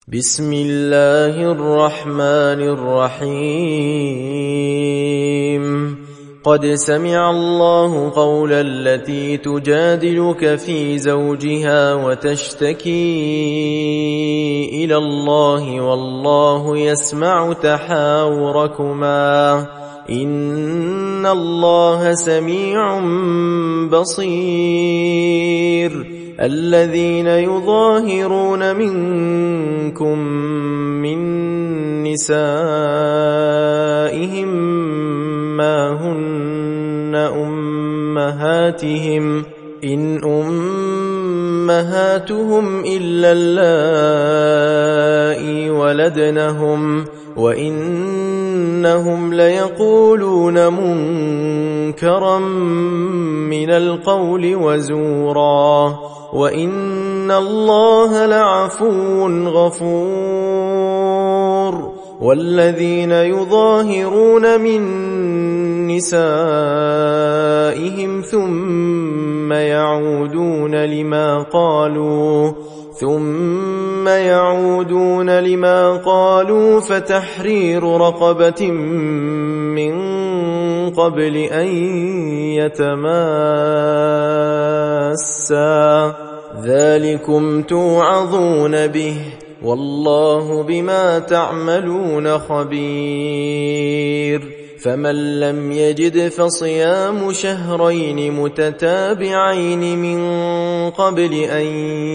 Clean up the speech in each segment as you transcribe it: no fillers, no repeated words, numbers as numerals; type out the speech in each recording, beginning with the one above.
بسم الله الرحمن الرحيم قد سمع الله قول التي تجادلك في زوجها وتشتكي إلى الله والله يسمع تحاوركما إن الله سميع بصير الذين يظاهرون منكم من نسائهم ما هن أمهاتهم إن أمهاتهم إلا اللائي ولدنهم وإنهم ليقولون منكرا من القول وزورا وإن الله لعفو غفور والذين يظاهرون من نسائهم ثم يعودون لما قالوا فتحرير رقبة من قبل أن يتماسا ذلكم توعظون به والله بما تعملون خبير فمن لم يجد فصيام شهرين متتابعين من قبل أن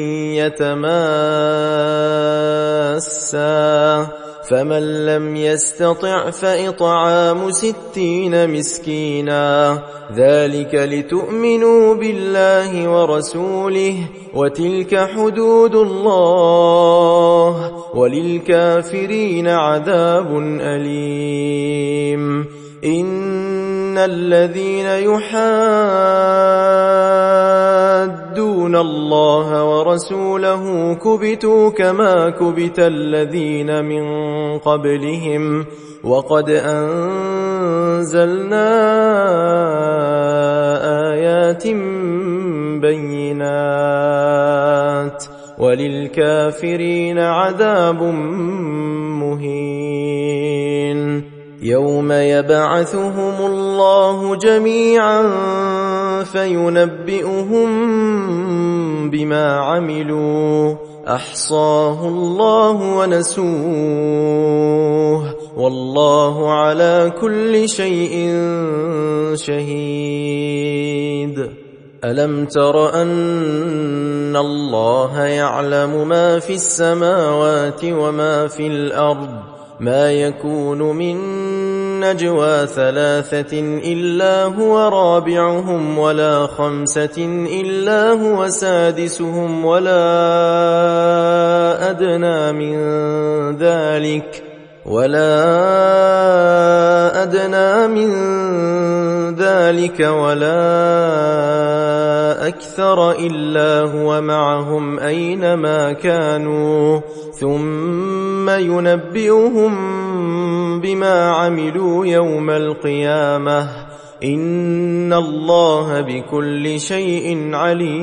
يتماسا فمن لم يستطع فإطعام 60 مسكينا ذلك لتؤمنوا بالله ورسوله وتلك حدود الله وللكافرين عذاب أليم إن الذين يحادون الله ورسوله كبتوا كما كبت الذين من قبلهم وقد أنزلنا آيات بينات وللكافرين عذاب مهين يوم يبعثهم الله جميعا فينبئهم بما عملوا أحصاه الله ونسوه والله على كل شيء شهيد ألم تر أن الله يعلم ما في السماوات وما في الأرض ما يكون من نجوى 3 إلا هو رابعهم ولا 5 إلا هو سادسهم ولا أدنى من ذلك ولا أكثر إلا هو معهم أينما كانوا ثم ينبئهم بما عملوا يوم القيامة إن الله بكل شيء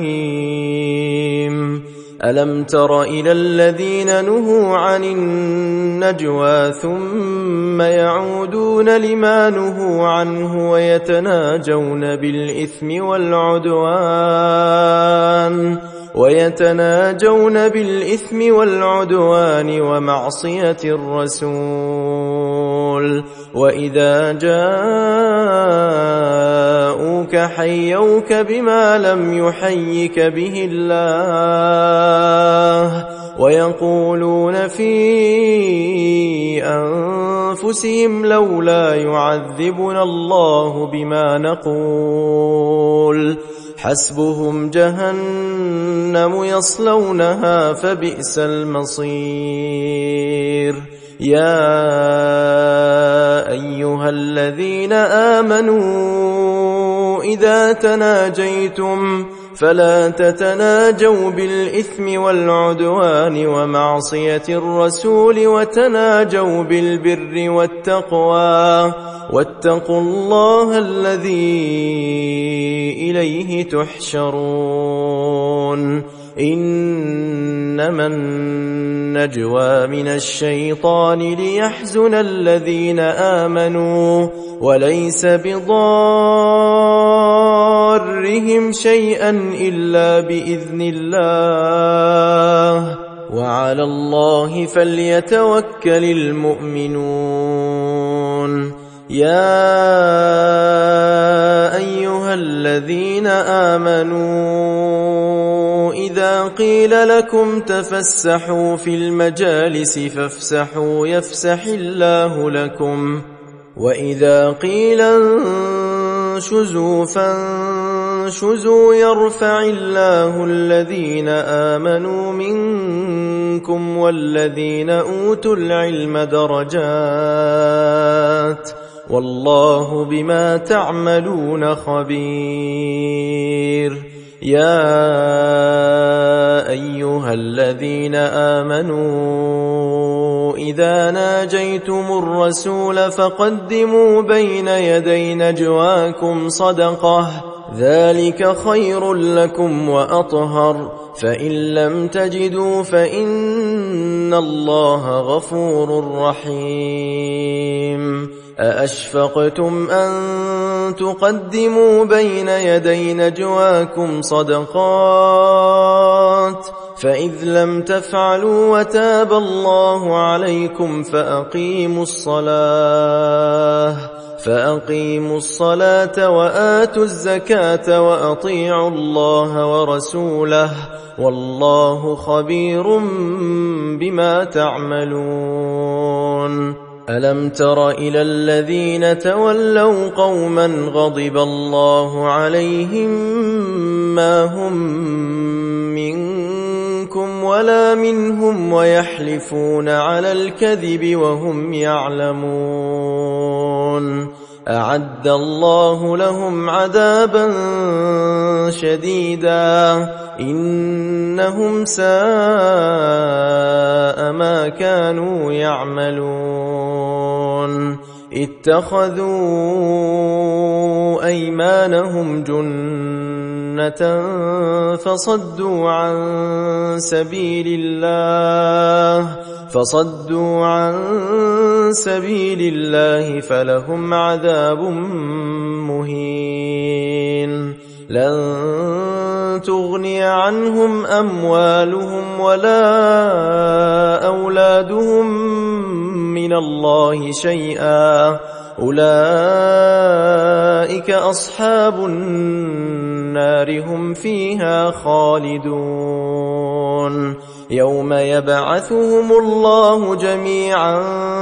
عليم ألم تر إلى الذين نهوا عن النجوى ثم يعودون لما نهوا عنه ويتناجون بالإثم والعدوان ومعصية الرسول وإذا جاءوك حيوك بما لم يحيك به الله ويقولون في أنفسهم لولا يعذبنا الله بما نقول حسبهم جهنم يصلونها فبئس المصير يا أيها الذين آمنوا إذا تناجيتم فلا تتناجوا بالإثم والعدوان ومعصية الرسول وتناجوا بالبر والتقوى واتقوا الله الذي إليه تحشرون إنما النجوى من الشيطان ليحزن الذين آمنوا وليس بضارهم شيئا إلا بإذن الله وعلى الله فليتوكل المؤمنون. يا أيها الذين آمنوا إذا قيل لكم تفسحوا في المجالس فافسحوا يفسح الله لكم وإذا قيل انشزوا فانشزوا يرفع الله الذين آمنوا منكم والذين أوتوا العلم درجات والله بما تعملون خبير. يا أيها الذين آمنوا إذا ناجيتم الرسول فقدموا بين يدي نجواكم صدقة ذلك خير لكم وأطهر فإن لم تجدوا فإن الله غفور رحيم. أأشفقتم أن تقدموا بين يدي نجواكم صدقات فإذ لم تفعلوا وتاب الله عليكم فأقيموا الصلاة وآتوا الزكاة وأطيعوا الله ورسوله والله خبير بما تعملون. ألم تر إلى الذين تولوا قوما غضب الله عليهم ما هم منكم ولا منهم ويحلفون على الكذب وهم يعلمون أعد الله لهم عذابا شديدا إنهم ساء ما كانوا يعملون. اتخذوا أيمانهم جنة فصدوا عن سبيل الله فلهم عذاب مهين. لن تغني عنهم أموالهم ولا أولادهم من الله شيئا أولئك أصحاب النار هم فيها خالدون. يوم يبعثهم الله جميعا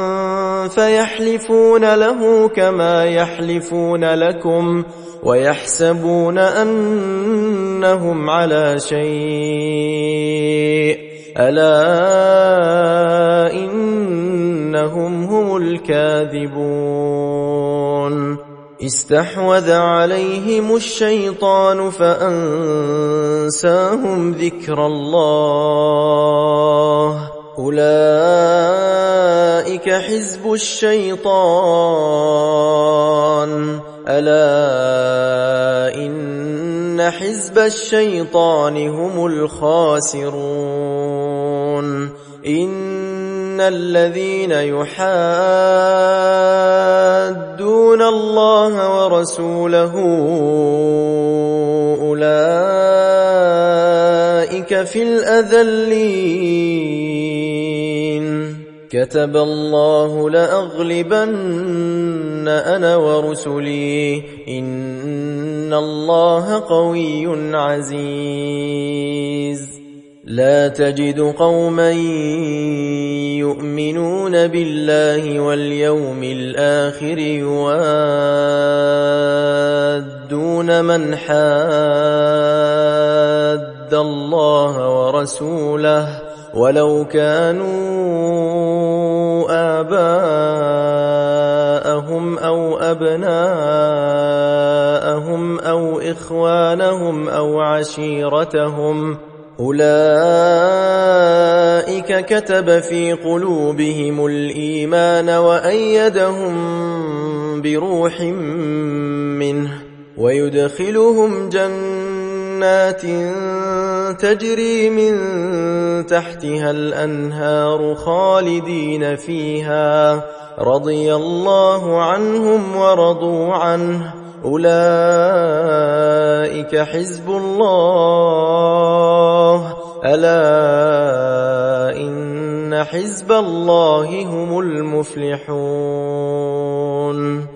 فيحلفون له كما يحلفون لكم ويحسبون أنهم على شيء ألا إنهم هم الكاذبون. استحوذ عليهم الشيطان فأنساهم ذكر الله أولئك حزب الشيطان ألا إن حزب الشيطان هم الخاسرون. إن الذين يحادون الله ورسوله أولئك في الأذلين. كتب الله لأغلبن أنا ورسلي إن الله قوي عزيز. لا تجد قوما يؤمنون بالله واليوم الآخر يوادون من حاد الله ورسوله ولو كانوا آباءهم أو أبناءهم أو إخوانهم أو عشيرتهم أولئك كتب في قلوبهم الإيمان وأيدهم بروح منه ويدخلهم جنات تجري من تحتها الأنهار خالدين فيها رضي الله عنهم ورضوا عنه أولئك حزب الله ألا إن حزب الله هم المفلحون